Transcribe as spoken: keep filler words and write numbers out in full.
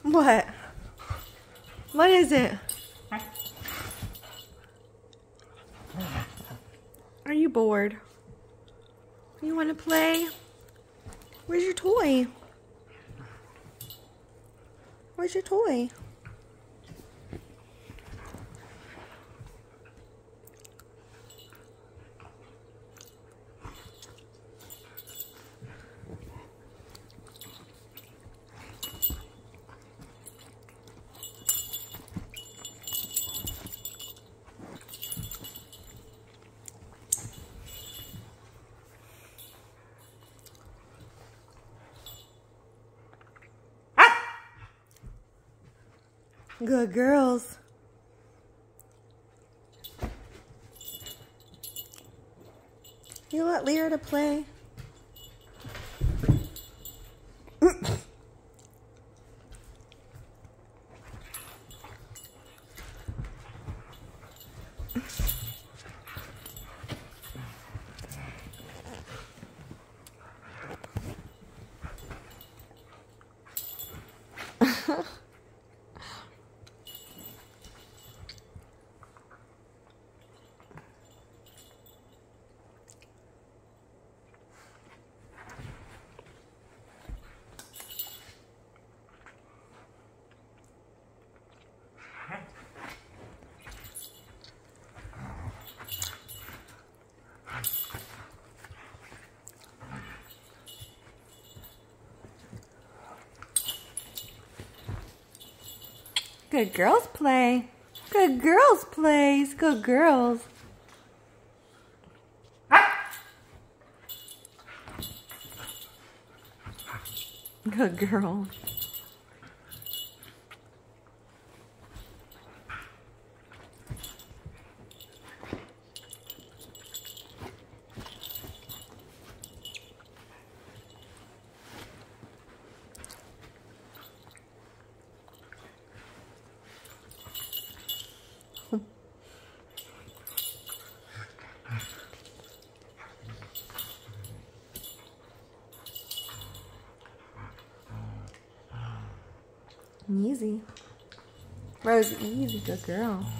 What? What is it? Are you bored? You want to play? Where's your toy? Where's your toy? Good girls. You want Lyra to play? Good girls play. Good girls plays. Good girls. Good girl. Easy. Rosie, easy, good girl.